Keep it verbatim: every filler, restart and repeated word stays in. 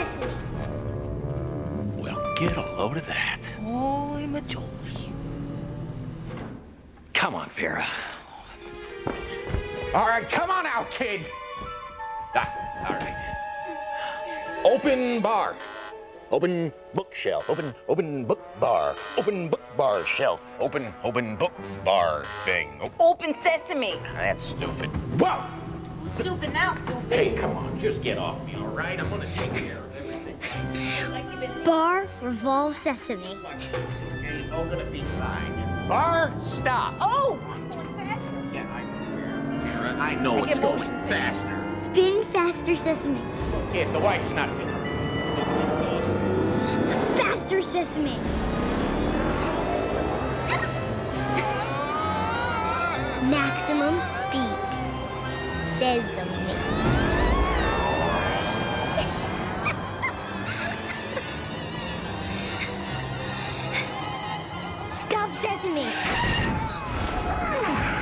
Sesame. Well, get a load of that. Holy majoli. Come on, Vera. All right, come on out, kid. Ah, all right. Open bar. Open bookshelf. Open, open book bar. Open book bar shelf. Open, open book bar thing. Oh, Open sesame. that's stupid. Whoa! Stupid now, stupid. Hey, come on, just get off me, all right? I'm gonna take care of everything. Like you've been... Bar revolve sesame. Okay, it's all gonna be fine. Bar, stop. Oh! It's going faster. Yeah, I know, Vera. I know Make it's it going motion faster. Spin faster sesame. Kid, the wife's not feeling. Faster sesame. Maximum speed. Sesame. Stop sesame.